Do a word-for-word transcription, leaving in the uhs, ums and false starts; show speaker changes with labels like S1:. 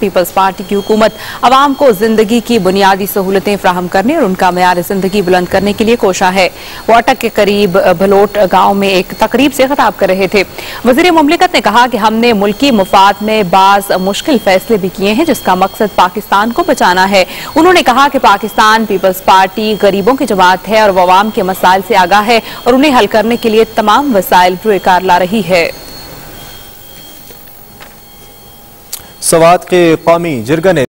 S1: Peoples party की हुकूमत अवाम को जिंदगी की बुनियादी सहूलतें फराहम करने और उनका मयार जिंदगी बुलंद करने के लिए कोशा है। वो अटक के करीब भलोट गांव में एक तकरीब से खिताब कर रहे थे। वज़ीर मुमलिकत ने कहा कि हमने मुल्की मुफाद में बाज मुश्किल फैसले भी किए हैं जिसका मकसद पाकिस्तान को बचाना है। उन्होंने कहा कि पाकिस्तान पीपल्स पार्टी गरीबों की जमात है और वो अवाम के मसाइल से आगाह है और उन्हें हल करने के लिए तमाम वसाइल रुएकार ला रही है।
S2: सवात के कौमी जिरगा ने